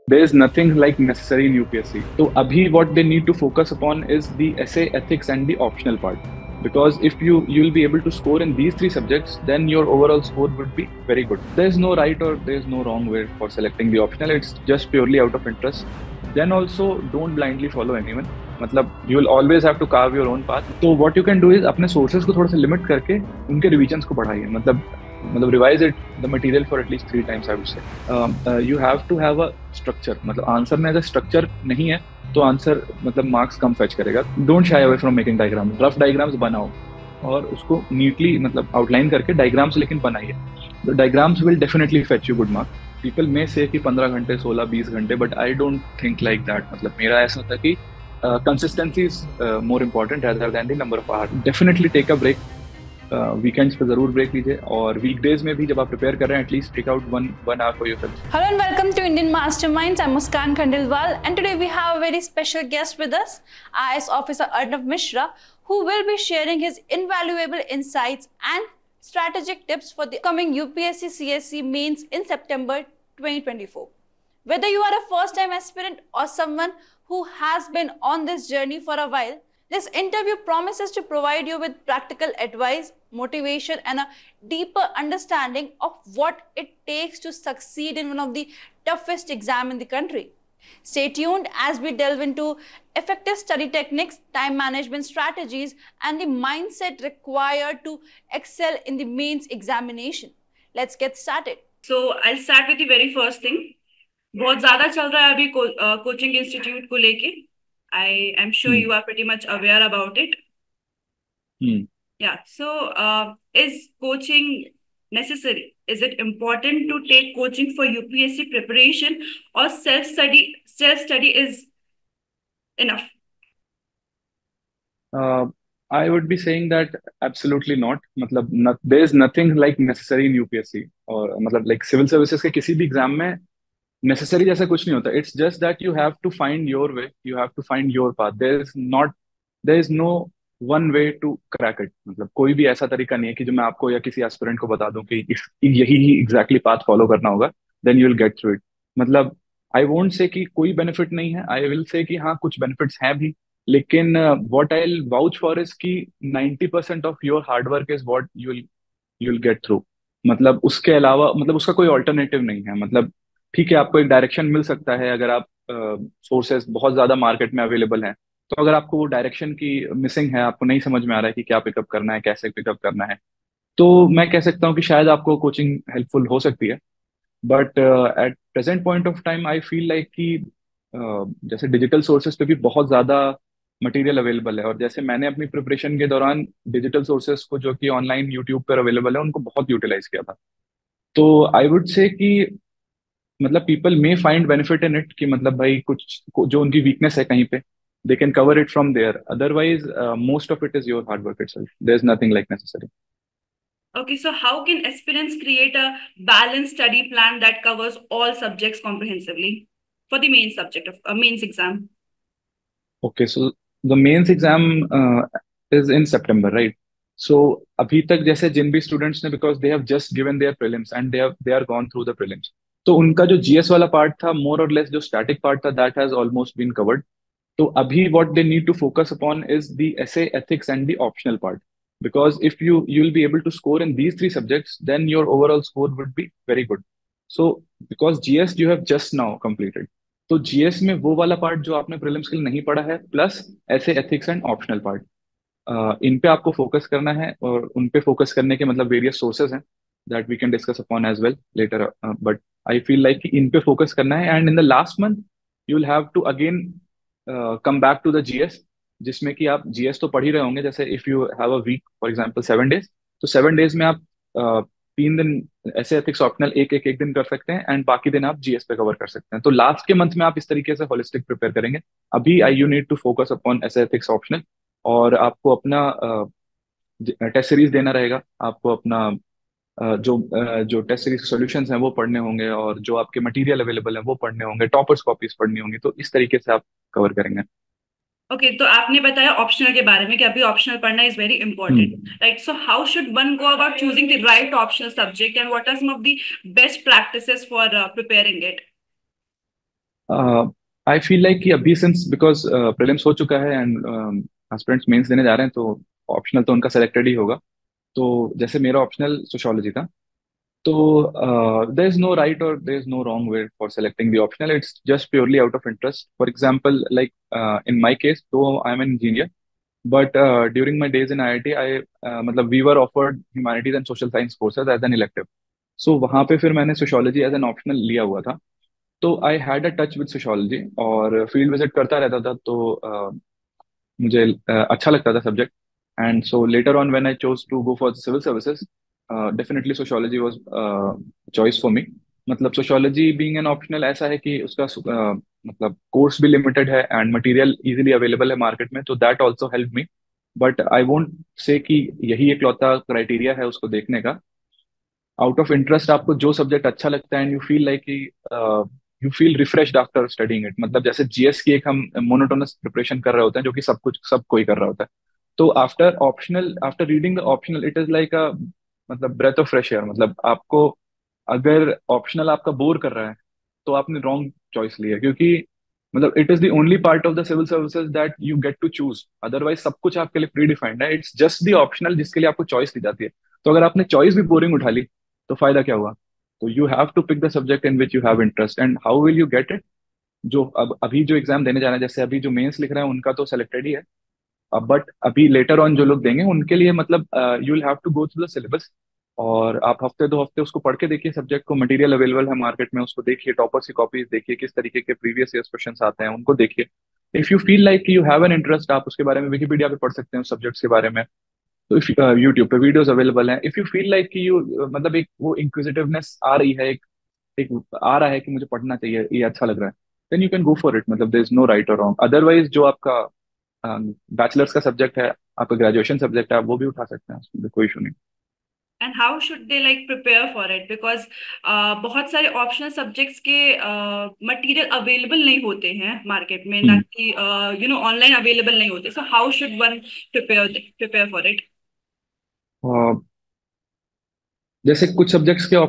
There is nothing like necessary in UPSC. So abhi what they need to focus upon is the essay, ethics, and the optional part. Because if you'll be able to score in these three subjects, then your overall score would be very good. There's no right or there's no wrong way for selecting the optional. It's just purely out of interest. Then also don't blindly follow anyone. मतलब you will always have to carve your own path. तो what you can do is अपने sources को थोड़ा सा limit करके उनके revisions को बढ़ाइए. मतलब revise it the material for at least 3 times I would say. You have to have a structure. मतलब आंसर में अगर स्ट्रक्चर नहीं है तो आंसर मतलब मार्क्स कम फेच करेगा. Don't shy away from making diagram. Rough diagrams बनाओ और उसको नीटली मतलब आउटलाइन करके डायग्राम्स लेकिन बनाइए. The diagrams will definitely fetch you good marks. People may say कि 15 घंटे 16-20 घंटे, but I don't think like that. मतलब मेरा ऐसा होता है कि consistency is more important rather than the number of hour. Definitely take a break. Weekends पे जरूर ब्रेक लीजिए और वीकडेज में भी जब आप प्रिपेयर कर रहे हैं at least take out one hour for yourself. Hello and welcome to Indian Masterminds. I'm Muskan Khandelwal and today we have a very special guest with us, IAS Officer Arnav Mishra, who will be sharing his invaluable insights and strategic tips for the coming UPSC CSC mains in September 2024. Whether you are a first-time aspirant or someone who has been on this journey for a while, this interview promises to provide you with practical advice, motivation, and a deeper understanding of what it takes to succeed in one of the toughest exams in the country. Stay tuned as we delve into effective study techniques, time management strategies, and the mindset required to excel in the mains examination. Let's get started. So I'll start with the very first thing. बहुत ज्यादा चल रहा है अभी coaching institute को लेके. I am sure you are pretty much aware about it. Yeah. So is coaching necessary? Is it important to take coaching for UPSC preparation, or self study is enough? I would be saying that absolutely not. मतलब there is nothing like necessary in UPSC. और मतलब like civil services के किसी भी exam में necessary जैसा कुछ नहीं होता. It's just that you have to find your way, you have to find your path. There is no one way to crack it. मतलब कोई भी ऐसा तरीका नहीं है कि जो मैं आपको या किसी एस्पिरेंट को बता दूं कि यही ही एग्जैक्टली पाथ फॉलो करना होगा, then you will get through it. मतलब आई वोंट से कि कोई बेनिफिट नहीं है. आई विल से कि हाँ कुछ बेनिफिट्स हैं भी, लेकिन what I will vouch for is कि 90% of your hard work is what you will get through. मतलब उसके अलावा मतलब उसका कोई ऑल्टरनेटिव नहीं है. मतलब ठीक है, आपको एक डायरेक्शन मिल सकता है अगर आप सोर्सेस बहुत ज्यादा मार्केट में अवेलेबल हैं. तो अगर आपको वो डायरेक्शन की मिसिंग है, आपको नहीं समझ में आ रहा है कि क्या पिकअप करना है, कैसे पिकअप करना है, तो मैं कह सकता हूँ कि शायद आपको कोचिंग हेल्पफुल हो सकती है. But at present point of time I feel like कि जैसे डिजिटल सोर्सेज पे भी बहुत ज्यादा मटेरियल अवेलेबल है. और जैसे मैंने अपनी प्रिपरेशन के दौरान डिजिटल सोर्सेज को जो कि ऑनलाइन यूट्यूब पर अवेलेबल है उनको बहुत यूटिलाइज किया था. तो आई वुड से कि मतलब people may find benefit in it कि मतलब भाई जो उनकी वीकनेस है कहीं पे they can cover it from there. Otherwise most of it is your hard work itself. There is nothing like necessary. Okay, so how can aspirants create a balanced study plan that covers all subjects comprehensively for the main subject of a mains exam? Okay, so the mains exam is in September, right? So अभी तक जैसे जिन भी students ने, because they have just given their prelims and they are gone through the prelims, तो उनका जो GS वाला part था मोर और लेस, जो स्टैटिक पार्ट था, that has almost been covered. तो अभी what they need to focus upon is the essay, ethics, and the optional part. Because if you'll be able to score in these three subjects, then your overall score would be very good. So because GS you have just now completed, तो GS में वो वाला part जो आपने prelims के लिए नहीं पढ़ा है, plus essay ethics and optional part, इन पे आपको फोकस करना है. और उन पे फोकस करने के मतलब वेरियस सोर्सेज हैं that we can discuss upon as well later. But I feel like कि इन पे फोकस करना है. And in the last month you will have to again come back to the GS, जिसमें कि आप जीएस तो पढ़ ही रहे होंगे. जैसे if you have a week for example 7 days, तो 7 days में आप 3 दिन ऐसे एथिक्स ऑप्शनल एक एक दिन कर सकते हैं एंड बाकी दिन आप जीएस पे कवर कर सकते हैं. तो लास्ट के मंथ में आप इस तरीके से होलिस्टिक प्रिपेयर करेंगे. अभी I you need to focus upon essay ethics optional. और आपको अपना टेस्ट सीरीज देना रहेगा. आपको अपना जो टेस्ट सीरीज के सॉल्यूशंस हैं वो पढ़ने होंगे, और जो आपके मटेरियल अवेलेबल है वो पढ़ने होंगे, टॉपर्स कॉपीज पढ़नी होंगी. तो इस तरीके से आप कवर करेंगे. Okay, तो आपने बताया ऑप्शनल के बारे में कि अभी ऑप्शनल पढ़ना is very important, right? So how should one go about choosing the right optional subject and what are some of the best practices for preparing it? I feel like कि अभी since because prelims हो चुका है and aspirants mains देने जा रहे हैं, तो ऑप्शनल तो उनका सेलेक्टेड ही होगा। तो जैसे मेरा ऑप्शनल सोशियोलॉजी था, तो देयर इज नो राइट और there is no wrong way for selecting the optional, it's just purely out of interest. For example like in my case, तो I am an engineer, but during my days in IIT I मतलब we were offered humanities and social science courses as an elective. So वहाँ पे फिर मैंने sociology as an optional लिया हुआ था। तो I had a touch with sociology और फील्ड विजिट करता रहता था, तो मुझे अच्छा लगता था subject. And so later on when I chose to go for civil services, definitely sociology was choice for me. मतलब सोशियोलॉजी बीइंग एन ऑप्शनल ऐसा है कि उसका मतलब कोर्स भी लिमिटेड है एंड मटेरियल इजीली अवेलेबल है मार्केट में, तो that also help me. But I won't say कि यही इकलौता क्राइटेरिया है उसको देखने का। आउट ऑफ इंटरेस्ट आपको जो सब्जेक्ट अच्छा लगता है एंड यू फील लाइक कि you feel refreshed after studying it, मतलब जैसे जीएस की एक हम मोनोटोनस प्रिपरेशन कर रहे होते हैं जो कि सब कोई कर रहा होता है। तो after reading the optional it is like a मतलब ब्रेथ ऑफ फ्रेश एयर। मतलब आपको अगर ऑप्शनल आपका बोर कर रहा है तो आपने रॉन्ग चॉइस ली है, क्योंकि मतलब it is the only part of the civil services that you get to choose. Otherwise सब कुछ आपके लिए प्री डिफाइंड है, इट्स जस्ट द ऑप्शनल जिसके लिए आपको चॉइस दी जाती है। तो अगर आपने चॉइस भी बोरिंग उठा ली तो फायदा क्या हुआ? तो you have to pick the subject in which you have interest, and how will you get it? जो अब अभी जो एग्जाम देने जा रहे हैं, जैसे अभी जो मेंस लिख रहे हैं उनका तो सेलेक्टेड ही है। अब बट अभी लेटर ऑन जो लोग देंगे उनके लिए मतलब you will have to go through the syllabus, और आप हफ्ते दो हफ्ते उसको पढ़ के देखिए सब्जेक्ट को। मटेरियल अवेलेबल है मार्केट में, उसको देखिए, टॉपर्स की कॉपीज देखिए, किस तरीके के प्रीवियस ईयर्स क्वेश्चंस आते हैं उनको देखिए। If you feel like you have an interest, आप उसके बारे में विकिपीडिया पे पढ़ सकते हैं उस सब्जेक्ट्स के बारे में। तो इफ यूट्यूब पे वीडियोस अवेलेबल हैं। इफ यू फील लाइक कि यू मतलब एक वो इंक्विजिटिवनेस आ रही है, एक आ रहा है कि मुझे पढ़ना चाहिए, ये अच्छा लग रहा है, then you can go for it. मतलब देयर इज नो राइट और रॉन्ग। अदरवाइज जो आपका बैचलर्स का सब्जेक्ट है, आपका ग्रेजुएशन सब्जेक्ट है, आप वो भी उठा सकते हैं, उसमें कोई इशू नहीं। And how should they like prepare for it, because बहुत सारे ऑप्शनल सब्जेक्ट्स के मटेरियल अवेलेबल नहीं होते हैं मार्केट में, ना हम्म। कि ऑनलाइन अवेलेबल नहीं होते। So how should one prepare prepare for it? जैसे कुछ सब्जेक्ट्स के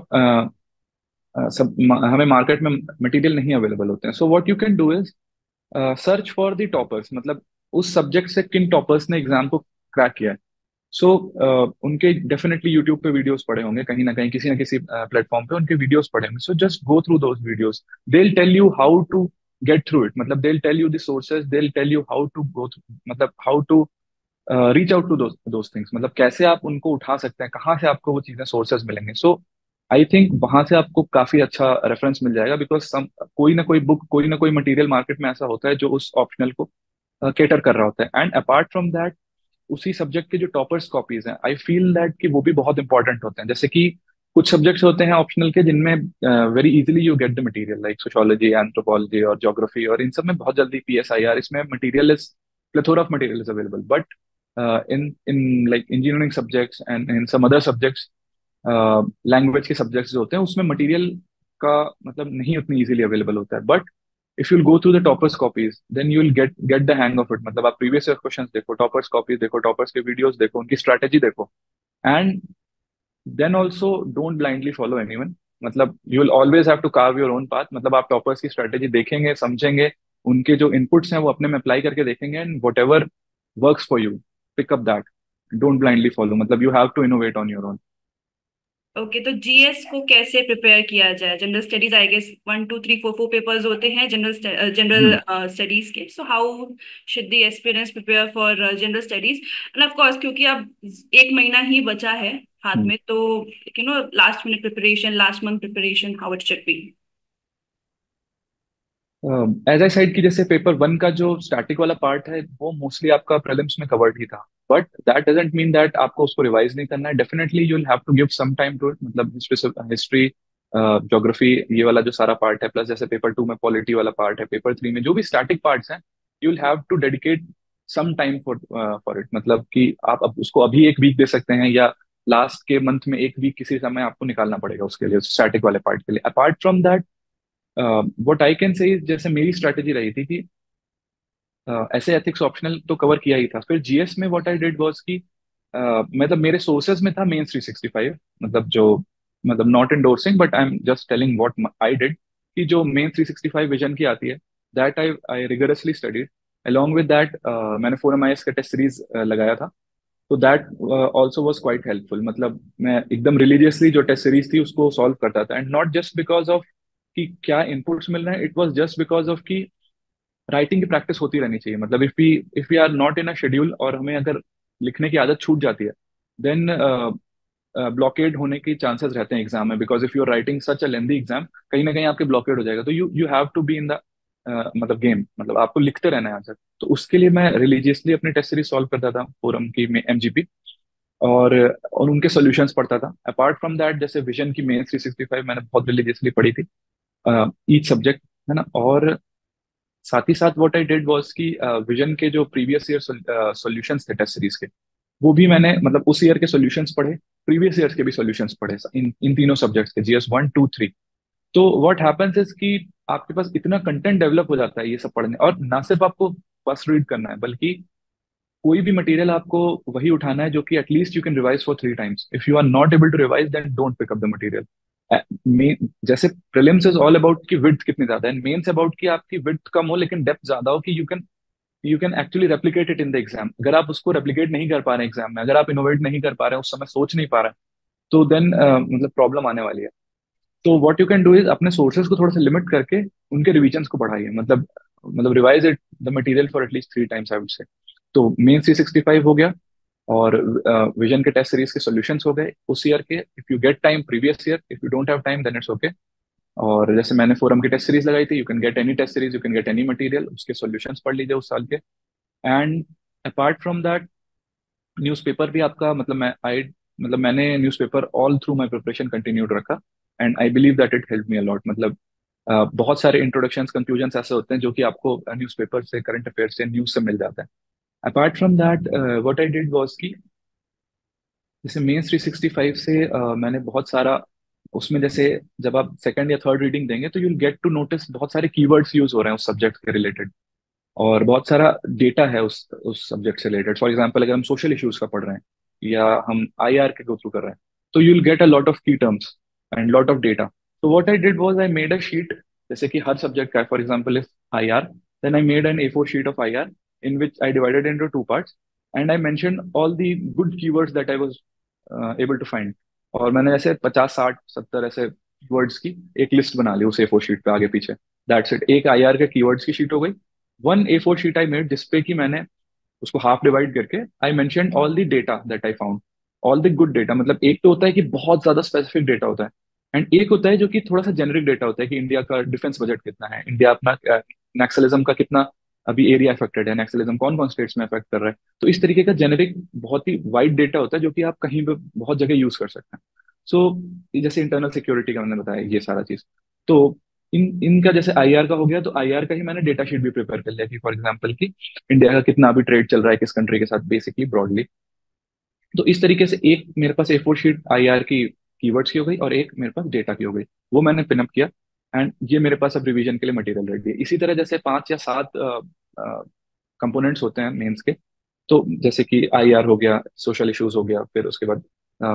हमें मार्केट में मटेरियल नहीं अवेलेबल होते हैं, so what you can do is search for the toppers. मतलब उस सब्जेक्ट से किन टॉपर्स ने एग्जाम को क्रैक किया है। सो उनके डेफिनेटली यूट्यूब पे वीडियोस पड़े होंगे, कहीं ना किसी प्लेटफॉर्म पे उनके वीडियोस पड़े होंगे। So just go through those videos, they will tell you how to get through it. मतलब they will tell you the sources, they will tell you how to go, मतलब how to reach out to those things. मतलब कैसे आप उनको उठा सकते हैं, कहाँ से आपको वो चीजें सोर्सेज मिलेंगे। सो आई थिंक वहां से आपको काफी अच्छा रेफरेंस मिल जाएगा, बिकॉज सम कोई ना कोई बुक, कोई ना कोई मटेरियल मार्केट में ऐसा होता है जो उस ऑप्शनल को केटर कर रहा होता है। एंड अपार्ट फ्रॉम दैट, उसी सब्जेक्ट के जो टॉपर्स कॉपीज हैं, आई फील दैट कि वो भी बहुत इंपॉर्टेंट होते हैं। जैसे कि कुछ सब्जेक्ट्स होते हैं ऑप्शनल के जिनमें very easily you get the material, like sociology, anthropology और ज्योग्राफी, और इन सब में बहुत जल्दी पीएसआईआर, इसमें material is plethora of material is available. But in like engineering subjects and in some other subjects, language के सब्जेक्ट्स जो होते हैं उसमें मटेरियल का मतलब नहीं उतनी इजीली अवेलेबल होता है। But if you'll go through the toppers copies, then you'll get the hang of it। मतलब आप प्रीवियस ईयर क्वेश्चंस देखो, टॉपर्स कॉपीज देखो, टॉपर्स के वीडियोस देखो, उनकी स्ट्रैटेजी देखो, and then also don't blindly follow anyone. मतलब you will always have to carve your own path. मतलब आप टॉपर्स की स्ट्रैटेजी देखेंगे, समझेंगे, उनके जो इनपुट्स हैं वो अपने में अप्लाई करके देखेंगे, and whatever works for you, pick up that. Don't blindly follow, मतलब you have to innovate on your own. Okay, तो जीएस को कैसे प्रिपेयर किया जाए? General studies, I guess 1 2 3 4 4 papers होते हैं जनरल स्टडीज के। So how should the aspirants prepare for general studies? And of course, क्योंकि अब 1 महीना ही बचा है हाथ में, तो last minute preparation, last month preparation, how it should be? As I said कि जैसे पेपर वन का जो स्टैटिक वाला पार्ट है वो मोस्टली आपका प्रीलिम्स में कवर्ड ही था, but that doesn't mean that आपको उसको रिवाइज नहीं करना है। Definitely you will have to give some time to it. मतलब हिस्ट्री, ज्योग्राफी, ये वाला जो सारा पार्ट है, प्लस जैसे पेपर टू में पॉलिटी वाला पार्ट है, पेपर थ्री में जो भी स्टैटिक पार्ट्स हैं, you will have to dedicate some time for it. मतलब कि आप अब उसको अभी एक वीक दे सकते हैं, या लास्ट के मंथ में एक वीक किसी समय आपको निकालना पड़ेगा उसके लिए, स्टैटिक वाले पार्ट के लिए। Apart from that, what I can say, जैसे मेरी स्ट्रैटेजी रही थी कि ऐसे एथिक्स ऑप्शनल तो कवर किया ही था, फिर जीएस में व्हाट आई डिड वाज कि मतलब मेरे सोर्सेज में था मेंस 365। मतलब जो मतलब not endorsing, but I am just telling what I did. कि जो मेन 365 विजन की आती है, that I rigorously studied. Along with that मैंने फोरम आईएएस का टेस्ट सीरीज लगाया था, तो that also was quite helpful. मतलब मैं एकदम रिलीजियसली जो टेस्ट सीरीज थी उसको सॉल्व करता था, and not just because of कि क्या इनपुट्स मिल रहे हैं, it was just because of कि राइटिंग की प्रैक्टिस होती रहनी चाहिए। मतलब if we are not in a schedule और हमें अगर लिखने की आदत छूट जाती है, देन ब्लॉकेड होने के चांसेस रहते हैं एग्जाम में, because if you are writing such a lengthy exam, कहीं ना कहीं आपके ब्लॉकेड हो जाएगा। तो you have to be in the मतलब गेम, मतलब आपको लिखते रहना है आंसर। तो उसके लिए मैं रिलीजियसली अपनी टेस्ट सीरीज सॉल्व करता था, फोरम की एमजीपी, और उनके सॉल्यूशंस पढ़ता था। अपार्ट फ्रॉम दैट, जैसे विजन की मेन 365 मैंने बहुत रिलीजियसली पढ़ी थी, ईच सब्जेक्ट, है ना। और साथ ही साथ व्हाट आई डिड वाज कि विजन के जो प्रीवियस ईयर सॉल्यूशंस थे टेस्ट सीरीज के, वो भी मैंने मतलब उस ईयर के सॉल्यूशंस पढ़े, प्रीवियस ईयर्स के भी सॉल्यूशंस पढ़े, इन इन तीनों सब्जेक्ट्स के, जीएस 1 2 3। तो व्हाट हैपेंस इज कि आपके पास इतना कंटेंट डेवलप हो जाता है ये सब पढ़ने, और ना सिर्फ आपको फर्स्ट रीड करना है, बल्कि कोई भी मटेरियल आपको वही उठाना है जो कि at least you can revise for 3 times. If you are not able to revise, then don't pick up the material. Main जैसे प्रीलिम्स इज ऑल अबाउट कि विड्थ कितनी ज्यादा है, मेंस अबाउट कि आपकी विड्थ कम हो लेकिन डेप्थ ज्यादा हो, कि you can actually replicate it in the exam. अगर आप उसको रेप्लिकेट नहीं कर पा रहे हैं एग्जाम में, अगर आप इनोवेट नहीं कर पा रहे हैं, उस समय सोच नहीं पा रहे हैं, तो देन मतलब प्रॉब्लम आने वाली है। तो what you can do is अपने सोर्सेज को थोड़ा सा लिमिट करके उनके रिविजन्स को बढ़ाइए। मतलब revise it the material for at least 3 times, I would say. तो मेन 365 हो गया, और विजन के टेस्ट सीरीज के सॉल्यूशंस हो गए उस ईयर के। If you get time previous year, if you don't have time then it's okay. और जैसे मैंने फोरम की टेस्ट सीरीज लगाई थी, you can get any test series, you can get any material, उसके सॉल्यूशंस पढ़ लीजिए उस साल के। And apart from that, newspaper भी आपका, मतलब मैंने newspaper all through my preparation continued रखा, and I believe that it help me a lot. मतलब बहुत सारे इंट्रोडक्शंस कंक्लूजन्स ऐसे होते हैं जो कि आपको न्यूज़पेपर से, करंट अफेयर से, न्यूज़ से मिल जाता है। Apart from that, what I did was कि जैसे मेंस 365 से मैंने बहुत सारा उसमें, जैसे जब आप सेकंड या थर्ड रीडिंग देंगे तो यूल गेट टू नोटिस बहुत सारे कीवर्ड्स यूज हो रहे हैं उस सब्जेक्ट के रिलेटेड, और बहुत सारा डेटा है उस सब्जेक्ट से रिलेटेड। फॉर एग्जांपल, अगर हम सोशल इश्यूज का पढ़ रहे हैं या हम आईआर के गो थ्रू कर रहे हैं, तो you'll get a lot of key terms and lot of data. तो what I did was I made a sheet, जैसे कि हर सब्जेक्ट का है। For example if IR, then I made an A4 sheet of IR in which I divided into 2 parts, and I mentioned all the good keywords that I was able to find. और मैंने ऐसे 50 60 70 ऐसे keywords की एक list बना ली उस A4 sheet पे, आगे पीछे। दैट्स इट, एक आईआर के कीवर्ड्स की शीट हो गई। One A4 sheet I made, जिसपे कि मैंने उसको हाफ डिवाइड करके I mention all the data that I found, all the good data. मतलब एक तो होता है कि बहुत ज्यादा स्पेसिफिक डेटा होता है, एंड एक होता है जो कि थोड़ा सा जेनरिक डेटा होता है, कि इंडिया का डिफेंस बजट कितना है, इंडिया अपना नक्सलिज्म का कितना अभी एरिया अफेक्टेड है, नक्सलिज्म कौन कौन स्टेट्स में अफेक्ट कर रहा है। तो इस तरीके का जेनरिक बहुत ही वाइड डेटा होता है जो कि आप कहीं पे बहुत जगह यूज कर सकते हैं। सो जैसे इंटरनल सिक्योरिटी का मैंने बताया ये सारा चीज। तो इनका जैसे आईआर का हो गया, तो आईआर का ही मैंने डेटा शीट भी प्रिपेयर कर लिया, कि फॉर एग्जाम्पल कि इंडिया का कितना अभी ट्रेड चल रहा है किस कंट्री के साथ, बेसिकली ब्रॉडली। तो इस तरीके से एक मेरे पास A4 शीट आईआर की कीवर्ड्स की हो गई, और एक मेरे पास डेटा की हो गई, वो मैंने पिनअप किया। एंड ये मेरे पास अब रिवीजन के लिए मटेरियल रेडी है। इसी तरह जैसे 5 या 7 कंपोनेंट्स होते हैं मेंस के, तो जैसे कि आईआर हो गया, सोशल इश्यूज हो गया, फिर उसके बाद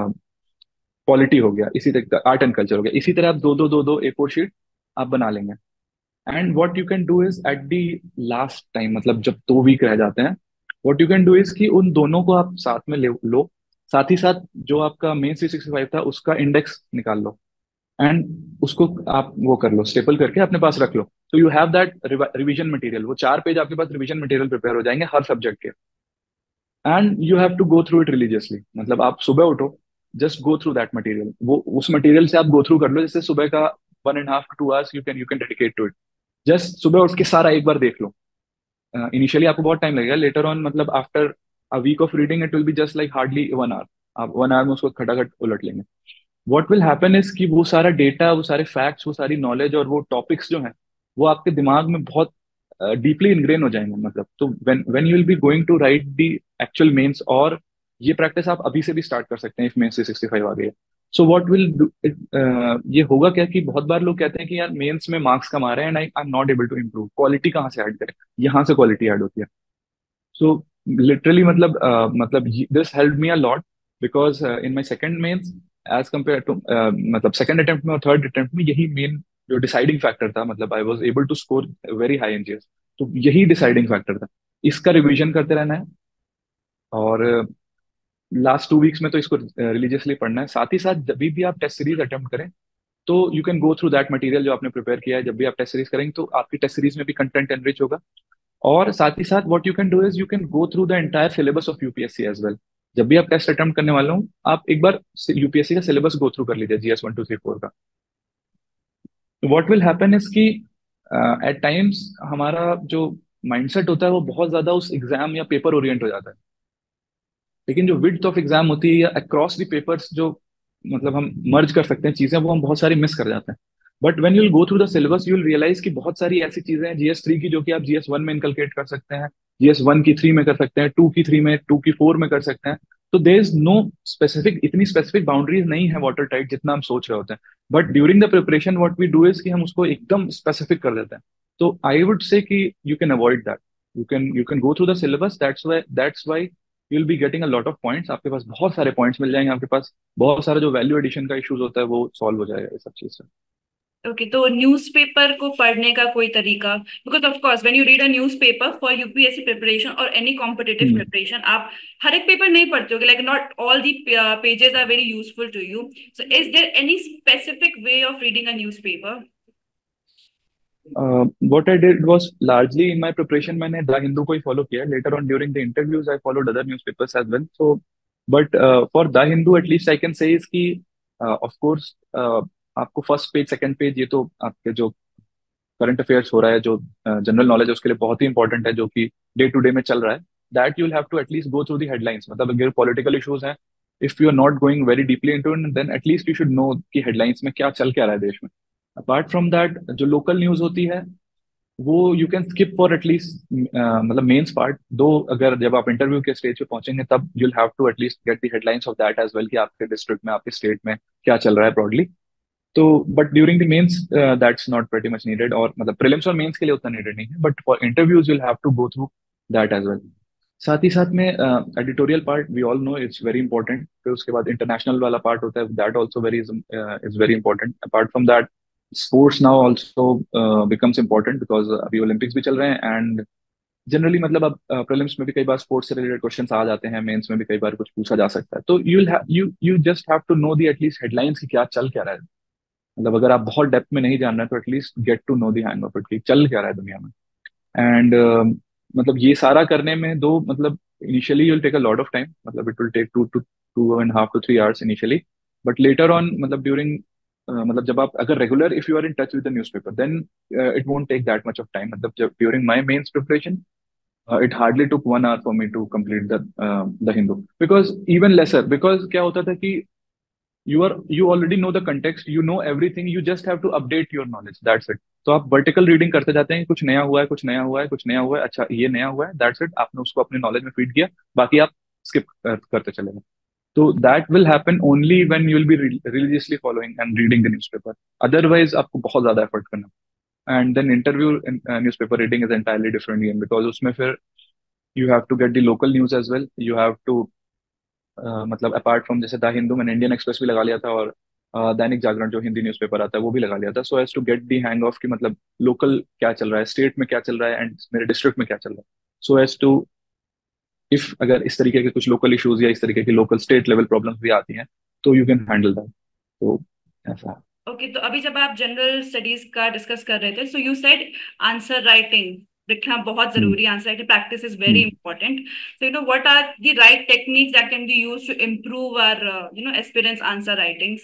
पॉलिटी हो गया, इसी तरह आर्ट एंड कल्चर हो गया। इसी तरह आप दो A4 शीट आप बना लेंगे। And what you can do is at the last time, मतलब जब 2 वीक रह जाते हैं, what you can do is कि उन दोनों को आप साथ में ले लो, साथ ही साथ जो आपका मेन 365 था उसका इंडेक्स निकाल लो, एंड उसको आप वो कर लो, स्टेपल करके अपने पास रख लो। तो you have that revision material, वो 4 पेज आपके पास रिवीजन मटेरियल प्रिपेयर हो जाएंगे हर सब्जेक्ट के। And you have to go through it religiously, मतलब आप सुबह उठो, just go through that material, वो उस मटेरियल से आप गो थ्रू कर लो। जैसे सुबह का 1.5 to 2 hours you can dedicate to it. Just सुबह उठ के सारा एक बार देख लो। इनिशियली आपको बहुत टाइम लगेगा, लेटर ऑन मतलब after a week of reading it will be just like hardly 1 hour। आप 1 hour में उसको खटाखट उलट लेंगे। व्हाट विल हैपन इज कि वो सारा डेटा, वो सारे फैक्ट्स, वो सारी नॉलेज और वो टॉपिक्स जो हैं, वो आपके दिमाग में बहुत डीपली इनग्रेन हो जाएंगे। मतलब तो when when you will be going to write the actual mains, और ये प्रैक्टिस आप अभी से भी स्टार्ट कर सकते हैं इफ मेंस 365 आ गई है। सो व्हाट विल डू, ये होगा क्या कि बहुत बार लोग कहते हैं कि यार मेंस में मार्क्स कम आ रहे हैं and I am not able to improve, quality कहाँ से ऐड करें, यहाँ से क्वालिटी ऐड होती है। सो लिटरली मतलब this help me a lot, because in my second mains as compare to, मतलब सेकंड अटेम्प्ट में और थर्ड अटेम्प्ट में यही मेन जो डिसाइडिंग फैक्टर था, मतलब I was able to score very high in GS, तो यही डिसाइडिंग फैक्टर था। इसका रिवीजन करते रहना है, और लास्ट 2 वीक्स में तो इसको रिलीजियसली पढ़ना है। साथ ही साथ जब भी आप टेस्ट सीरीज अटेम्प्ट करें, तो you can go through that material जो आपने प्रिपेयर किया है। जब भी आप टेस्ट सीरीज करेंगे तो आपकी टेस्ट सीरीज में भी कंटेंट एनरिच होगा। और साथ ही साथ what you can do is you can go through the entire syllabus of UPSC as well. जब भी आप टेस्ट अटेम्प्ट करने वाले हो, आप एक बार यूपीएससी का सिलेबस गो थ्रू कर लीजिए, जीएस 1 2 3 4 का। व्हाट विल हैपन इज कि एट टाइम्स हमारा जो माइंडसेट होता है वो बहुत ज्यादा उस एग्जाम या पेपर ओरिएंट हो जाता है, लेकिन जो विड्थ ऑफ एग्जाम होती है या अक्रॉस द पेपर्स जो मतलब हम मर्ज कर सकते हैं चीजें, वो हम बहुत सारी मिस कर जाते हैं। But when you will go through the syllabus you will realise कि बहुत सारी ऐसी चीजें हैं जीएस 3 की जो कि आप जीएस 1 में इनकलकेट कर सकते हैं, जीएस 1 की 3 में कर सकते हैं, 2 की 3 में, 2 की 4 में कर सकते हैं। तो देयर इज नो स्पेसिफिक, इतनी स्पेसिफिक बाउंड्रीज नहीं है वाटर टाइट जितना हम सोच रहे होते हैं। But during the preparation what we do is कि हम उसको एकदम स्पेसिफिक कर देते हैं। तो आई वुड से कि you can avoid that, you can go through the syllabus. That's why you will be getting a lot of points. आपके पास बहुत सारे पॉइंट्स मिल जाएंगे, आपके पास बहुत सारा जो वैल्यू एडिशन का इश्यूज होता है वो सॉल्व हो जाएगा इस सब चीज से। ओके, तो न्यूज़पेपर को पढ़ने का कोई तरीका, because of course when you read a newspaper for UPSC preparation और एनी कॉम्पिटिटिव हम्म। प्रिपरेशन, आप हर एक पेपर नहीं पढ़ते हो, like not all the pages are very useful to you. So is there any specific way of reading a newspaper? What I did was largely in my preparation मैंने the Hindu को ही follow किया। Later on during the interviews I followed other newspapers as well. So but for the Hindu at least I can say is कि of course आपको first page second page ये तो आपके जो करंट अफेयर्स हो रहा है, जो जनरल नॉलेज है उसके लिए बहुत ही इंपॉर्टेंट है, जो कि डे टू डे में चल रहा है। That you will have to at least go through the headlines. मतलब अगर पॉलिटिकल इश्यूज हैं, if you are not going very deeply into it, then at least you should know कि हेडलाइंस में क्या चल क्या रहा है देश में। अपार्ट फ्रॉम दैट जो लोकल न्यूज होती है वो you can skip for at least मतलब मेंस पार्ट दो। अगर जब आप इंटरव्यू के स्टेज पे पहुंचेंगे तब you will have to at least get the headlines of that as well कि आपके डिस्ट्रिक्ट में, आपके स्टेट में क्या चल रहा है ब्रॉडली। तो but during the mains that's not very much needed, और मतलब प्रीलिम्स और मेंस के लिए उतना नीडेड नहीं है, but for interviews you will have to go through that as well. साथ ही साथ में editorial part we all know it's very important. फिर उसके बाद इंटरनेशनल वाला पार्ट होता है, that also very is very important. Apart from that sports now also becomes important because अभी ओलंपिक्स भी चल रहे हैं, एंड जनरली मतलब अब प्रीलिम्स में भी कई बार स्पोर्ट्स से रिलेटेड क्वेश्चंस आ जाते हैं, मेंस में भी कई बार कुछ पूछा जा सकता है। तो you just have to know the at least headlines की क्या चल क्या रहा है। मतलब अगर आप बहुत डेप्थ में नहीं जान रहे तो at least get to know the hang of it कि चल क्या रहा है दुनिया में। एंड मतलब ये सारा करने में दो मतलब initially you will take a lot of time, मतलब it will take 2 to 2.5 to 3 hours initially, but later on मतलब ड्यूरिंग मतलब जब आप अगर regular if you are in touch with the newspaper then it won't take that much of time. मतलब जब during my mains preparation it hardly took 1 hour for me to complete the Hindu, because even lesser, because क्या होता था कि you already know the context, you know everything, you just have to update your knowledge, that's it। तो आप vertical reading करते जाते हैं, कुछ नया हुआ है, कुछ नया हुआ है, कुछ नया हुआ है, अच्छा ये नया हुआ है, दैट्स इट। आपने उसको अपने नॉलेज में फीड किया, बाकी आप स्किप करते चले गए। तो that will happen only when you will be religiously following and reading the newspaper. Otherwise आपको बहुत ज्यादा एफर्ट करना। And then interview newspaper reading is entirely different game, because उसमें फिर you have to get the local news as well. You have to मतलब apart from जैसे the Hindu, मैंने Indian express भी लगा लिया था, और दैनिक जागरण जो हिंदी न्यूज़पेपर आता है वो भी लगा लिया था, so as to get the hang of कि मतलब लोकल क्या चल रहा है, स्टेट में क्या चल रहा है, एंड मेरे डिस्ट्रिक्ट में क्या चल रहा है। सो एज टू इफ अगर इस तरीके के कुछ लोकल इश्यूज या इस तरीके की लोकल स्टेट लेवल प्रॉब्लम्स भी आती हैं तो यू कैन हैंडल दैट। तो ऐसा है। ओके, तो अभी जब आप जनरल स्टडीज का डिस्कस कर रहे थे, so you said answer writing लिखना बहुत हम्म। जरूरी, answer writing practice is very hmm. Important. So what are the right techniques that can be used to improve our aspirants answer writings?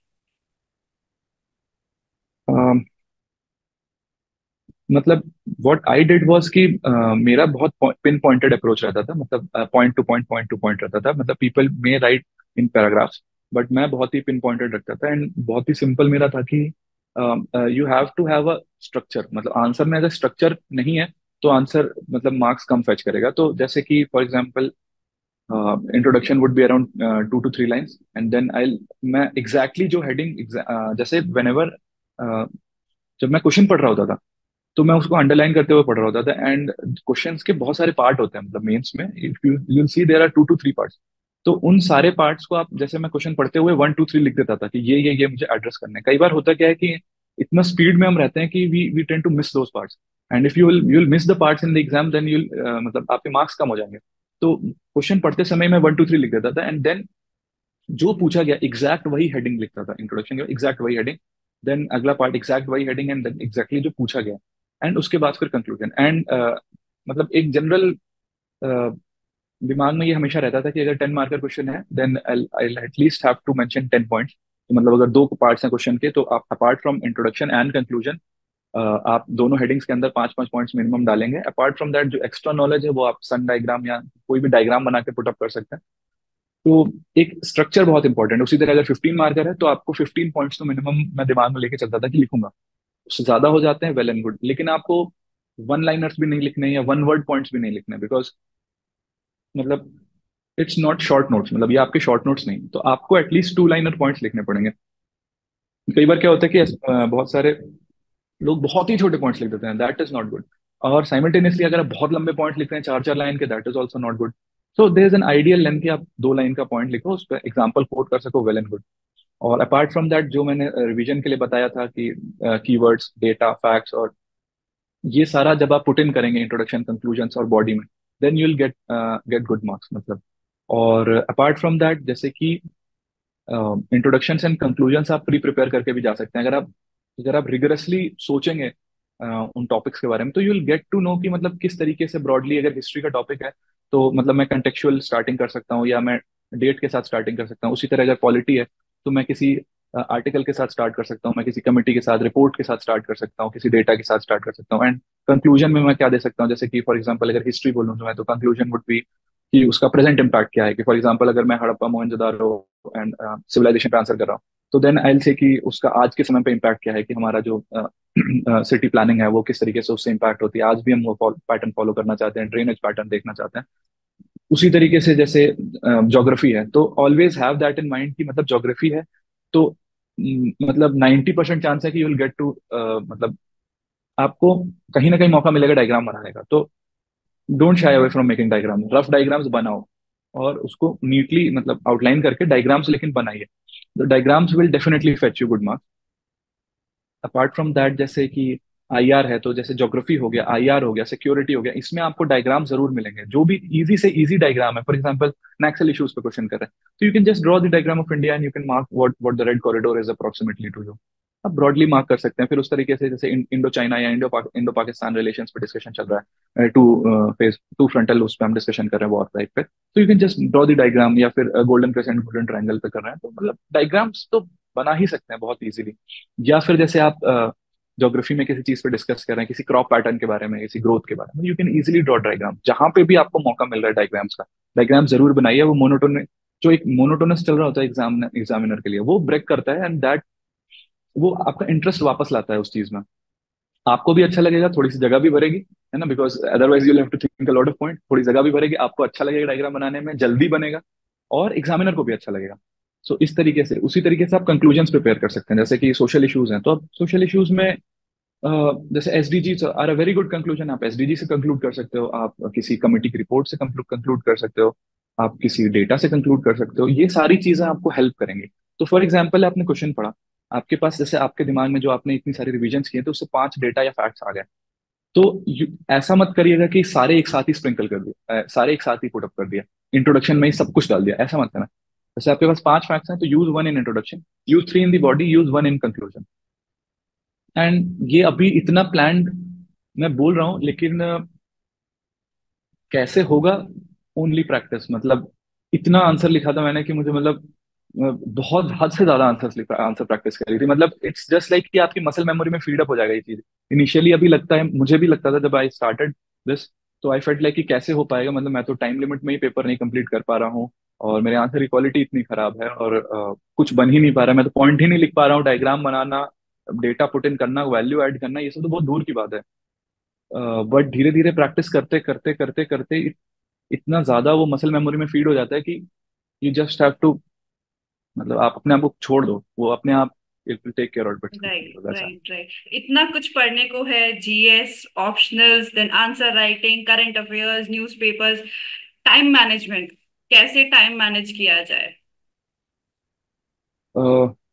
मतलब what I did was कि मेरा बहुत pin pointed approach रहता था, मतलब पॉइंट टू पॉइंट रहता था। मतलब people may write in paragraphs, but मैं बहुत ही पिन पॉइंटेड रखता था, एंड बहुत ही सिंपल मेरा था कि you have to have a structure. मतलब आंसर में अगर स्ट्रक्चर नहीं है तो आंसर मतलब मार्क्स कम फेच करेगा। तो जैसे कि for example introduction would be around 2 to 3 lines, and then I मैं एग्जैक्टली जो हेडिंग जैसे वेनेवर जब मैं क्वेश्चन पढ़ रहा होता था तो मैं उसको अंडरलाइन करते हुए पढ़ रहा होता था। एंड क्वेश्चंस के बहुत सारे पार्ट होते हैं, मतलब मेंस में if you will see there are 2 to 3 parts. तो उन सारे पार्ट्स को आप जैसे मैं क्वेश्चन पढ़ते हुए 1 2 3 लिख देता था कि ये मुझे एड्रेस करना है। कई बार होता क्या है कि इतना स्पीड में हम रहते हैं कि we tend to miss those parts, and if you will miss the parts in the exam, then you मतलब आपके मार्क्स कम हो जाएंगे। तो क्वेश्चन पढ़ते समय मैं 1 2 3 लिख देता था, एंड देन जो पूछा गया एग्जैक्ट वही हेडिंग लिखता था, इंट्रोडक्शन के एग्जैक्ट वही हेडिंग, देन अगला पार्ट एग्जैक्ट वही हेडिंग, एंड देन एग्जैक्टली जो पूछा गया, एंड उसके बाद फिर कंक्लूजन। एंड मतलब एक जनरल दिमाग में ये हमेशा रहता था कि अगर 10 मार्क का क्वेश्चन है, then I at least have to mention 10 points. तो मतलब अगर दो पार्ट्स हैं क्वेश्चन के, तो आप apart from introduction and conclusion आप दोनों हेडिंग्स के अंदर 5 5 पॉइंट्स मिनिमम डालेंगे। अपार्ट फ्रॉम दैट जो एक्स्ट्रा नॉलेज है वो आप सन डायग्राम या कोई भी डायग्राम बना के पुटअप कर सकते हैं। तो एक स्ट्रक्चर बहुत इंपॉर्टेंट है। उसी तरह अगर 15 मार्कर है तो आपको 15 पॉइंट्स तो मिनिमम मैं दिमाग में लेके चलता था कि लिखूंगा। उससे ज्यादा हो जाते हैं वेल एंड गुड, लेकिन आपको वन लाइनर्स भी नहीं लिखने या वन वर्ड पॉइंट्स भी नहीं लिखने, बिकॉज मतलब इट्स नॉट शॉर्ट नोट्स, मतलब ये आपके शॉर्ट नोट्स नहीं, तो आपको एटलीस्ट 2 लाइनर पॉइंट्स लिखने पड़ेंगे। कई बार क्या होता है कि बहुत सारे लोग बहुत ही छोटे पॉइंट्स लिख देते हैं, दैट इज नॉट गुड। और साइमल्टेनियसली अगर आप बहुत लंबे पॉइंट लिख रहे हैं 4 4 लाइन के, that is also not good. So there is an ideal length कि आप 2 लाइन का पॉइंट लिखो, उस पर एग्जाम्पल कोट कर सको, वेल एंड गुड। और अपार्ट फ्रॉम दैट जो मैंने रिवीजन के लिए बताया था कि कीवर्ड्स, डेटा, फैक्ट्स, और ये सारा जब आप पुट इन करेंगे इंट्रोडक्शन, कंक्लूजन्स और बॉडी में, then you will get get good marks मतलब। और अपार्ट फ्रॉम दैट जैसे कि इंट्रोडक्शन एंड कंक्लूजन्स आप प्री प्रिपेयर करके भी जा सकते हैं। अगर आप रिगरसली सोचेंगे उन टॉपिक्स के बारे में, तो you will get to know कि मतलब किस तरीके से ब्रॉडली, अगर हिस्ट्री का टॉपिक है तो मतलब मैं कंटेक्चुअल स्टार्टिंग कर सकता हूँ या मैं डेट के साथ स्टार्टिंग कर सकता हूँ। उसी तरह अगर पॉलिटी है तो मैं किसी आर्टिकल के साथ स्टार्ट कर सकता हूँ, मैं किसी कमिटी के साथ, रिपोर्ट के साथ स्टार्ट कर सकता हूँ, किसी डेटा के साथ स्टार्ट कर सकता हूँ। एंड कंक्लूजन में मैं क्या दे सकता हूँ, जैसे कि फॉर एग्जाम्पल अगर हिस्ट्री बोलूँ तो मैं, तो कंक्लूजन वुड बी कि उसका प्रेजेंट इम्पैक्ट क्या है। कि फॉर एग्जाम्पल अगर मैं हड़प्पा, मोहनजोदारो एंड सिविलाइजेशन पे आंसर कर रहा हूँ, तो देन आई विल से कि उसका आज के समय पे इम्पैक्ट क्या है, कि हमारा जो सिटी प्लानिंग है वो किस तरीके से उससे इम्पैक्ट होती है, आज भी हम वो पैटर्न फॉलो करना चाहते हैं, ड्रेनेज पैटर्न देखना चाहते हैं। उसी तरीके से जैसे ज्योग्राफी है, तो always have that in mind कि मतलब ज्योग्राफी है तो मतलब 90% चांस है कि यू विल गेट टू मतलब आपको कहीं ना कहीं मौका मिलेगा डायग्राम बनाने का। तो don't shy away from making diagram, rough diagrams बनाओ और उसको नीटली मतलब आउटलाइन करके डायग्राम्स लेकिन बनाइए। The diagrams will definitely fetch you good marks. Apart from that जैसे कि आईआर है, तो जैसे ज्योग्राफी हो गया, आईआर हो गया, सिक्योरिटी हो गया, इसमें आपको डायग्राम जरूर मिलेंगे जो भी इजी से इजी डायग्राम है। फॉर एग्जांपल नक्सल इश्यूज पे क्वेश्चन कर रहे हैं, तो you can just draw the diagram of India and you can mark what the red corridor is approximately to you. आप ब्रॉडली मार्क कर सकते हैं। फिर उस तरीके से जैसे इंडो चाइना या इंडो पाकिस्तान रिलेशंस पे डिस्कशन चल रहा है, टू फ्रंटल, उस पर हम डिस्कशन कर रहे हैं वॉर टाइप पे, तो you can just draw the diagram. या फिर गोल्डन क्रेसेंट, गोल्डन ट्रायंगल पे कर रहे हैं, तो मतलब डायग्राम्स तो बना ही सकते हैं बहुत इजीली। या फिर जैसे आप ज्योग्राफी में किसी चीज पे डिस्कस कर रहे हैं, किसी क्रॉप पैटर्न के बारे में, किसी ग्रोथ के बारे में, you can easily draw diagram. जहां पे भी आपको मौका मिल रहा है डायग्राम्स का, डायग्राम जरूर बनाइए। वो मोनोटोन, जो एक मोनोटोनस चल रहा होता है एग्जामिनर के लिए, वो ब्रेक करता है, एंड दैट वो आपका इंटरेस्ट वापस लाता है उस चीज में। आपको भी अच्छा लगेगा, थोड़ी सी जगह भी भरेगी, है ना, because otherwise you have to think a lot of point. थोड़ी जगह भी भरेगी, आपको अच्छा लगेगा डायग्राम बनाने में, जल्दी बनेगा, और एग्जामिनर को भी अच्छा लगेगा। सो इस तरीके से, उसी तरीके से आप कंक्लूजन्स प्रिपेयर कर सकते हैं। जैसे कि सोशल इश्यूज हैं, तो आप सोशल इश्यूज में जैसे SDG are a very good conclusion. आप एसडीजी से कंक्लूड कर सकते हो, आप किसी कमिटी की रिपोर्ट से कंक्लूड कर सकते हो, आप किसी डेटा से कंक्लूड कर सकते हो। ये सारी चीजें आपको हेल्प करेंगी। तो फॉर एग्जाम्पल आपने क्वेश्चन पढ़ा, आपके पास जैसे आपके दिमाग में जो आपने इतनी सारी रिविजन्स किए, तो उससे 5 डेटा या फैक्ट्स आ गए। तो ऐसा मत करिएगा कि सारे एक साथ ही स्प्रिंकल कर दिया, सारे एक साथ ही पुटअप कर दिया, इंट्रोडक्शन में ही सब कुछ डाल दिया, ऐसा मत करना। जैसे आपके पास 5 फैक्ट्स हैं, तो use one in introduction, use 3 in the body, use one in conclusion. And ये अभी इतना प्लान्ड मैं बोल रहा हूँ, लेकिन कैसे होगा, ओनली प्रैक्टिस। मतलब इतना आंसर लिखा था मैंने कि मुझे मतलब बहुत हद से ज्यादा आंसर प्रैक्टिस करी थी। मतलब इट्स जस्ट लाइक कि आपकी मसल मेमोरी में फीड अप हो जाएगा ये चीज। इनिशियली अभी लगता है, मुझे भी लगता था जब आई स्टार्टेड दिस, तो आई फेल्ट लाइक कि कैसे हो पाएगा, मतलब मैं तो टाइम लिमिट में ही पेपर नहीं कंप्लीट कर पा रहा हूँ, और मेरे आंसर की क्वालिटी इतनी खराब है, और कुछ बन ही नहीं पा रहा है, मैं तो पॉइंट ही नहीं लिख पा रहा हूँ। डायग्राम बनाना, डेटा पुट इन करना, वैल्यू ऐड करना, ये सब तो बहुत दूर की बात है। बट धीरे धीरे प्रैक्टिस करते करते करते करते इतना ज्यादा वो मसल मेमोरी में फीड हो जाता है कि यू जस्ट हैव टू, मतलब आप अपने आप को छोड़ दो, वो अपने आप it will take care of right, it, वैसा। Right, right. इतना कुछ पढ़ने को है, GS, optionals, then answer writing, current affairs, newspapers, time management, कैसे टाइम मैनेज किया जाए?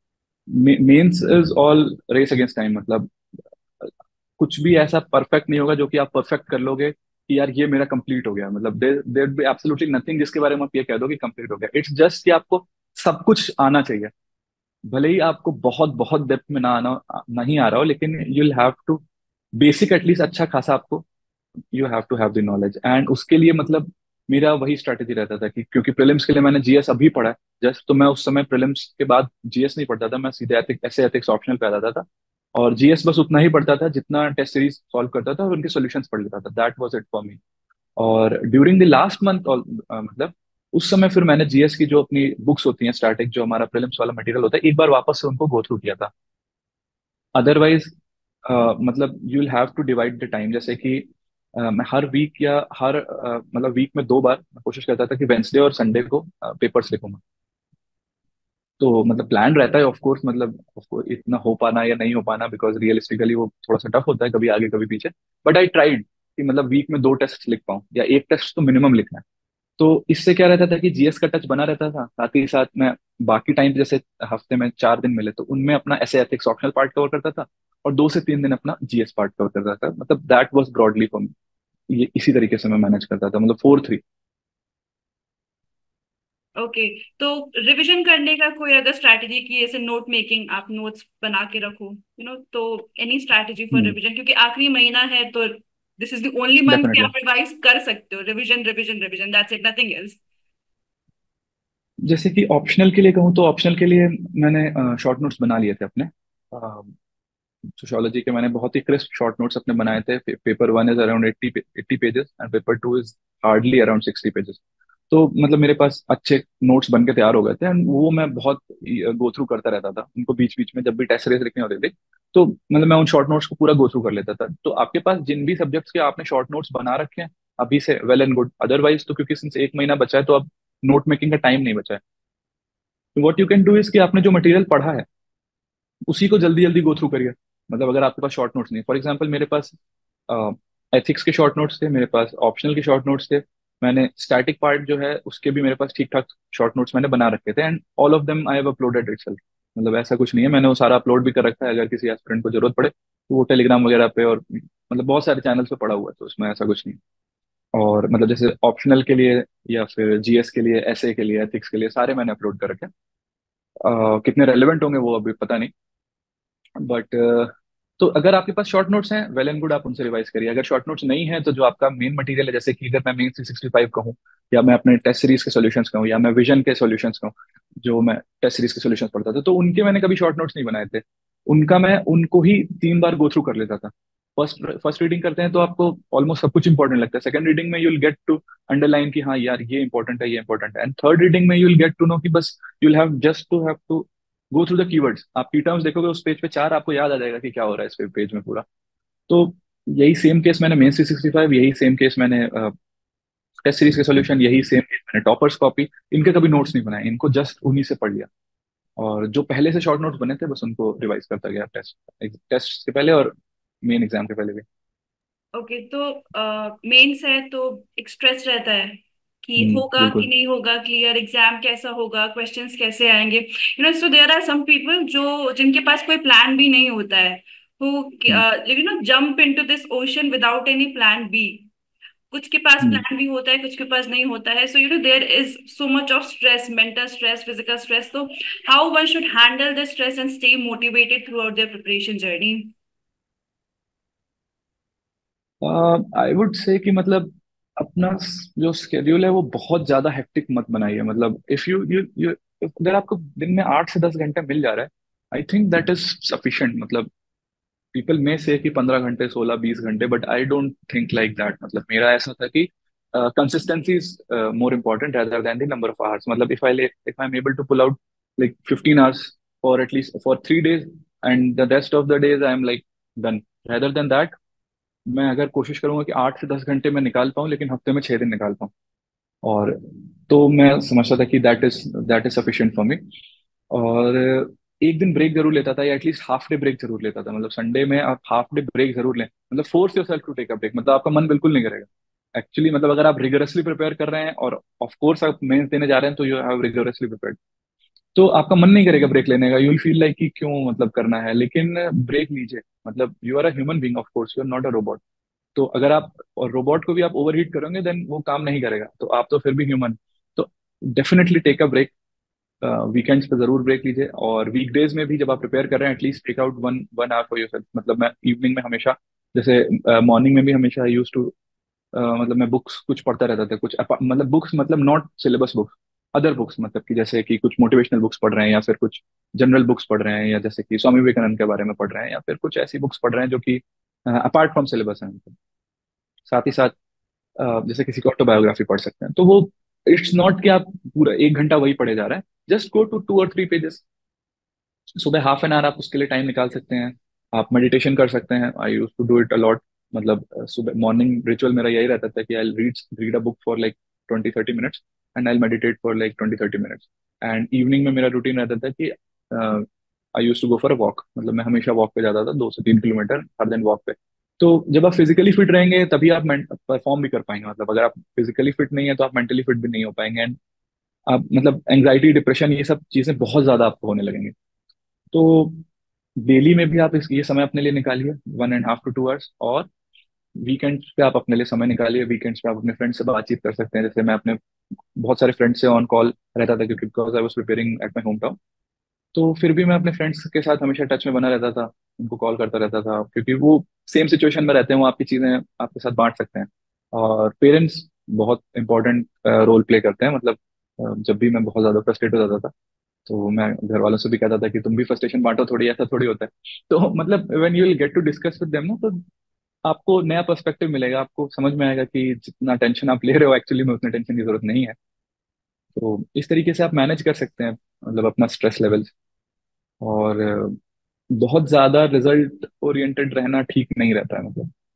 Mains is all race against time. मतलब कुछ भी ऐसा परफेक्ट नहीं होगा जो कि आप परफेक्ट कर लोगे कि यार ये मेरा कंप्लीट हो गया। मतलब देयर बी एब्सोल्युटली नथिंग जिसके बारे में आप ये कह दो कि कंप्लीट हो गया। इट्स जस्ट कि आपको सब कुछ आना चाहिए। भले ही आपको बहुत बहुत डेप्थ में ना आना, नहीं आ रहा हो, लेकिन you will have to basic at least अच्छा खासा आपको, you have to have the knowledge. And उसके लिए मतलब मेरा वही स्ट्रैटेजी रहता था कि क्योंकि प्रीलिम्स के लिए मैंने जीएस अभी पढ़ा है जस्ट, तो मैं उस समय प्रीलिम्स के बाद जीएस नहीं पढ़ता था, मैं सीधे एथिक्स ऑप्शनल पे आ जाता था और जीएस बस उतना ही पढ़ता था जितना टेस्ट सीरीज सॉल्व करता था और उनके सॉल्यूशंस पढ़ लेता था। That was it for me. और ड्यूरिंग द लास्ट मंथ मतलब उस समय फिर मैंने जीएस की जो अपनी बुक्स होती हैं स्टैटिक, जो हमारा प्रीलिम्स वाला मटेरियल होता है, एक बार वापस से उनको गो थ्रू किया था। अदरवाइज मतलब you will have to divide the time. जैसे कि मैं हर वीक या हर मतलब वीक में 2 बार मैं कोशिश करता था कि वेंसडे और संडे को पेपर्स लिखूंगा। तो मतलब प्लान रहता है ऑफ कोर्स, मतलब of course, इतना हो पाना या नहीं हो पाना, बिकॉज रियलिस्टिकली वो थोड़ा सा टफ होता है, कभी आगे कभी पीछे। बट आई ट्राइड कि मतलब वीक में 2 टेस्ट लिख पाऊँ या एक टेस्ट तो मिनिमम लिखना है। तो इससे क्या रहता था कि जीएस का टच बना रहता था, साथ ही साथ मैं बाकी टाइम जैसे हफ्ते में 4 दिन मिले तो उनमें अपना ऐसे एथिक्स ऑप्शनल पार्ट कवर करता था और 2 से 3 दिन अपना जीएस पार्ट कवर करता था। मतलब that was broadly for me. ये इसी तरीके से मैं मैनेज करता था, मतलब 4-3। ओके, तो रिवीजन करने का कोई अगर स्ट्रैटेजी की, जैसे नोट मेकिंग, आप नोट्स बना के रखो, तो any strategy for hmm. Revision, क्योंकि आखिरी महीना है तो this is the only month कि डेफिनेटली। आप रिवाइज कर सकते हो। Revision revision revision, that's it, nothing else. जैसे कि ऑप्शनल के लिए कहूँ तो ऑप्शनल के लिए मैंने शॉर्ट नोट्स बना लिए थे अपने। सोशियोलॉजी के मैंने बहुत ही क्रिस्प शॉर्ट नोट्स अपने बनाए थे। Paper 1 is around 80 pages and paper 2 is hardly around 60 pages. तो मतलब मेरे पास अच्छे नोट्स बन के तैयार हो गए थे एंड वो मैं बहुत गो थ्रू करता रहता था उनको बीच बीच में, जब भी टेस्ट सीरीज लिखनी होती थी तो मतलब मैं उन शॉर्ट नोट्स को पूरा गो थ्रू कर लेता था। तो आपके पास जिन भी सब्जेक्ट्स के आपने शॉर्ट नोट्स बना रखे हैं अभी से, वेल एंड गुड। अदरवाइज तो क्योंकि सिंस एक महीना बचा है तो अब नोट मेकिंग का टाइम नहीं बचा है। तो what you can do is कि आपने जो मटेरियल पढ़ा है उसी को जल्दी जल्दी गो थ्रू करिए। मतलब अगर आपके पास शॉर्ट नोट्स नहीं, फॉर एग्जांपल मेरे पास एथिक्स के शॉर्ट नोट्स थे, मेरे पास ऑप्शनल के शॉर्ट नोट्स थे, मैंने स्टैटिक पार्ट जो है उसके भी मेरे पास ठीक ठाक शॉर्ट नोट्स मैंने बना रखे थे and all of them I have uploaded itself. मतलब ऐसा कुछ नहीं है, मैंने वो सारा अपलोड भी कर रखा है, अगर किसी एस्पिरेंट को जरूरत पड़े तो वो टेलीग्राम वगैरह पे और मतलब बहुत सारे चैनल्स पे पड़ा हुआ है, तो उसमें ऐसा कुछ नहीं है। और मतलब जैसे ऑप्शनल के लिए या फिर जीएस के लिए, एसए के लिए, एथिक्स के लिए सारे मैंने अपलोड कर रखे हैं। कितने रेलेवेंट होंगे वो अभी पता नहीं, बट तो अगर आपके पास शॉर्ट नोट्स हैं वेल एंड गुड, आप उनसे रिवाइज करिए। अगर शॉर्ट नोट्स नहीं है तो जो आपका मेन मटेरियल है, जैसे कि अगर मैं मेन 365 कहूँ या मैं अपने टेस्ट सीरीज के सॉल्यूशंस कहूँ या मैं विजन के सॉल्यूशंस कहूँ, जो मैं टेस्ट सीरीज के सॉल्यूशंस पढ़ता था तो उनके मैंने कभी शॉर्ट नोट्स नहीं बनाए थे। उनका मैं उनको ही 3 बार गो थ्रू कर लेता था। फर्स्ट फर्स्ट रीडिंग करते हैं तो आपको ऑलमोस्ट सब कुछ इंपॉर्टेंट लगता है। सेकंड रीडिंग में you will get to underline कि हाँ यार ये इंपॉर्टेंट है, ये इंपॉर्टेंट है। एंड थर्ड रीडिंग में you will get to know कि बस you will have to go through the keywords. आप की टर्म्स देखोगे उस पेज पे 4, आपको याद आ जाएगा कि क्या हो रहा है इस पेज में पूरा। तो यही सेम केस मैंने मेन 365, यही सेम केस मैंने टेस्ट सीरीज के सॉल्यूशन, यही सेम केस मैंने टॉपर्स कॉपी, इनके कभी नोट्स नहीं बनाए, इनको जस्ट उन्हीं से पढ़ लिया। और जो पहले से शॉर्ट नोट्स बने थे बस उनको रिवाइज करता गया टेस्ट टेस्ट के पहले और मेन एग्जाम के पहले भी। ओके, तो मेंस है तो एक स्ट्रेस रहता है कि होगा कि बिल्कुल। नहीं होगा, क्लियर एग्जाम कैसा होगा, क्वेश्चंस कैसे आएंगे। So there are some people जो जिनके पास कोई प्लान भी नहीं होता है, who hmm. Jump into this ocean without any plan B. कुछ के पास हम्म। प्लान भी होता है, कुछ के पास नहीं होता है। So there is so much of stress, mental stress, physical stress. तो how one should handle this stress and stay motivated throughout their preparation journey? I would say कि मतलब अपना जो स्केड्यूल है वो बहुत ज्यादा हेक्टिक मत बनाइए। मतलब इफ यू यू यू अगर आपको दिन में 8 से 10 घंटे मिल जा रहा है, I think that is sufficient. मतलब पीपल में से कि 15 घंटे, 16-20 घंटे, but I don't think like that. मतलब मेरा ऐसा था कि consistency is more important rather than the number of hours। मतलब if I'm able to pull out like 15 hours for at least for 3 days and the rest of the days I'm like done, rather than that मैं अगर कोशिश करूंगा कि 8 से 10 घंटे में निकाल पाऊं लेकिन हफ्ते में 6 दिन निकाल पाऊं, और तो मैं समझता था कि that is sufficient for me. और एक दिन ब्रेक जरूर लेता था या एटलीस्ट हाफ डे ब्रेक जरूर लेता था। मतलब संडे में आप हाफ डे ब्रेक जरूर लें। मतलब force yourself to take a break. मतलब आपका मन बिल्कुल नहीं करेगा एक्चुअली। मतलब अगर आप रिगोरसली प्रिपेयर कर रहे हैं और ऑफ कोर्स आप मेंस देने जा रहे हैं तो यू हैव रिगोरसली प्रिपेयर्ड, तो आपका मन नहीं करेगा ब्रेक लेने का, यू विल फील लाइक कि क्यों मतलब करना है, लेकिन ब्रेक लीजिए। मतलब you are a human being, of course you are not a robot. तो अगर आप और रोबोट को भी आप ओवरहीट करोगे देन वो काम नहीं करेगा, तो आप तो फिर भी ह्यूमन। तो definitely take a break. Weekends पे जरूर ब्रेक लीजिए, और वीकडेज में भी जब आप प्रिपेयर कर रहे हैं at least take out one one hour for yourself. मतलब मैं इवनिंग में हमेशा, जैसे मॉर्निंग में भी हमेशा आई यूज टू, मतलब मैं बुक्स कुछ पढ़ता रहता था, कुछ मतलब बुक्स, मतलब not syllabus books, other books, मतलब कि जैसे कि कुछ मोटिवेशनल बुक्स पढ़ रहे हैं, या फिर कुछ जनरल बुक्स पढ़ रहे हैं, या जैसे कि स्वामी विवेकानंद के बारे में पढ़ रहे हैं, या फिर कुछ ऐसी बुक्स पढ़ रहे हैं जो कि अपार्ट फ्रॉम सिलेबस है। साथ ही साथ जैसे किसी की ऑटोबायोग्राफी पढ़ सकते हैं। तो वो इट्स नॉट कि आप पूरा 1 घंटा वही पढ़े जा रहे हैं, जस्ट गो टू 2 और 3 पेजेस। सुबह हाफ एन आवर आप उसके लिए टाइम निकाल सकते हैं। आप मेडिटेशन कर सकते हैं, I use to do it a lot. मतलब सुबह मॉर्निंग रिचुअल मेरा यही रहता था कि I read read a book for like 20-30 minutes, and I meditate for like 20-30 minutes. And evening में मेरा रूटीन रहता था कि I use to go for a walk. मतलब मैं हमेशा वॉक पे जाता था, 2 से 3 किलोमीटर हर दिन वॉक पे। तो जब आप फिजिकली फिट रहेंगे तभी आप परफॉर्म भी कर पाएंगे। मतलब अगर आप फिजिकली फिट नहीं है तो आप मेंटली फिट भी नहीं हो पाएंगे, एंड आप मतलब एंग्जाइटी, डिप्रेशन, ये सब चीजें बहुत ज्यादा आपको होने लगेंगी। तो डेली में भी आप ये समय अपने लिए निकालिए, 1.5 to 2 hours। और वीकेंड्स पे आप अपने लिए समय निकालिए। वीकेंड्स पे आप अपने फ्रेंड से बातचीत कर सकते हैं। जैसे मैं अपने बहुत सारे फ्रेंड्स से ऑन कॉल रहता था, क्योंकि because I was preparing at my home town. तो फिर भी मैं अपने फ्रेंड्स के साथ हमेशा टच में बना रहता था, उनको कॉल करता रहता था, क्योंकि वो सेम सिचुएशन में रहते हैं, वो आपकी चीज़ें आपके साथ बांट सकते हैं। और पेरेंट्स बहुत इंपॉर्टेंट रोल प्ले करते हैं। मतलब जब भी मैं बहुत ज़्यादा फ्रस्ट्रेट हो जाता था, तो मैं घर वालों से भी कहता था कि तुम भी फ्रस्ट्रेशन बांटो थोड़ी, ऐसा थोड़ी होता है। तो मतलब when you will get to discuss with them ना, तो आपको नया पर्सपेक्टिव मिलेगा, आपको समझ में आएगा कि जितना टेंशन आप ले रहे हो एक्चुअली में उतने टेंशन की जरूरत नहीं है। तो इस तरीके से आप मैनेज कर सकते हैं मतलब अपना स्ट्रेस लेवल। और बहुत ज्यादा रिजल्ट ओरिएंटेड रहना ठीक नहीं रहता है।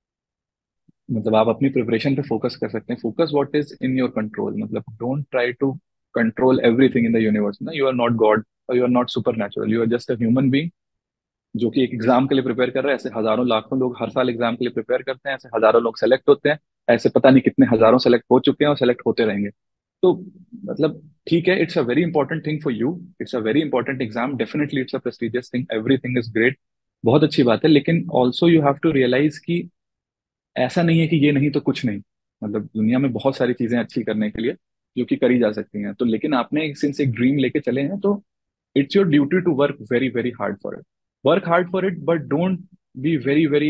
मतलब आप अपनी प्रिपरेशन पे फोकस कर सकते हैं। Focus what is in your control. मतलब don't try to control everything in the universe ना। यू आर नॉट गॉड और you are not supernatural, you are just a human being जो कि एक एग्जाम के लिए प्रिपेयर कर रहा है। ऐसे हजारों लाखों लोग हर साल एग्जाम के लिए प्रिपेयर करते हैं, ऐसे हजारों लोग सेलेक्ट होते हैं, ऐसे पता नहीं कितने हजारों सेलेक्ट हो चुके हैं और सेलेक्ट होते रहेंगे। तो मतलब ठीक है, it's a very important thing for you, it's a very important exam, definitely it's a prestigious thing, everything is great, बहुत अच्छी बात है। लेकिन also you have to realize कि ऐसा नहीं है कि ये नहीं तो कुछ नहीं। मतलब दुनिया में बहुत सारी चीजें अच्छी करने के लिए जो कि करी जा सकती हैं। तो लेकिन आपने सिंस एक ड्रीम लेके चले हैं, तो it's your duty to work very very hard for it. Work hard for it, but don't be very very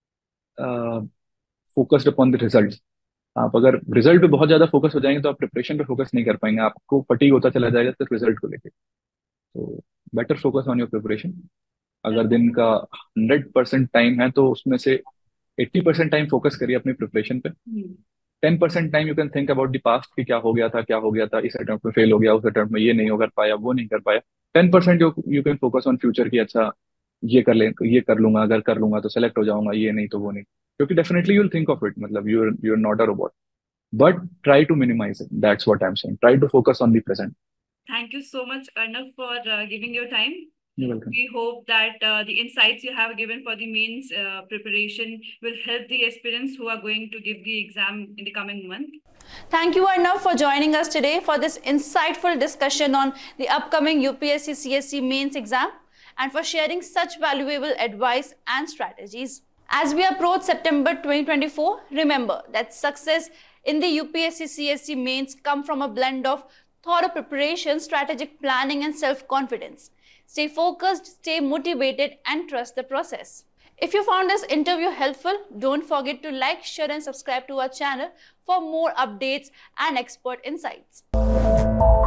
focused upon the result. आप अगर रिजल्ट पे बहुत ज्यादा फोकस हो जाएंगे तो आप प्रिपरेशन पे फोकस नहीं कर पाएंगे, आपको फटीग होता चला जाएगा सिर्फ रिजल्ट को लेके। तो better focus on your preparation. अगर दिन का 100% टाइम है तो उसमें से 80% टाइम फोकस करिए अपनी प्रिपरेशन पे। 10% time you can think about the past कि क्या हो गया था, क्या हो गया था, इस अटेम्प्ट में फेल हो गया, उस अटेम्प्ट में ये नहीं हो कर पाया, वो नहीं कर पाया। 10% you can focus on future की, अच्छा ये कर ले, ये कर लूंगा, अगर कर लूंगा तो सेलेक्ट हो जाऊंगा, ये नहीं तो वो नहीं। क्योंकि definitely you will think of it. मतलब you are not a robot, but try to minimize it, that's what I am saying. Try to focus on the present. Thank you so much, Arnav, for giving your time. You welcome. We hope that the insights you have given for the mains preparation will help the aspirants who are going to give the exam in the coming month. Thank you, Arnav, for joining us today for this insightful discussion on the upcoming UPSC CSC mains exam and for sharing such valuable advice and strategies. As we approach September 2024, remember that success in the UPSC CSC mains come from a blend of thorough preparation, strategic planning, and self-confidence. Stay focused, stay motivated, and trust the process. If you found this interview helpful, don't forget to like, share, and subscribe to our channel for more updates and expert insights.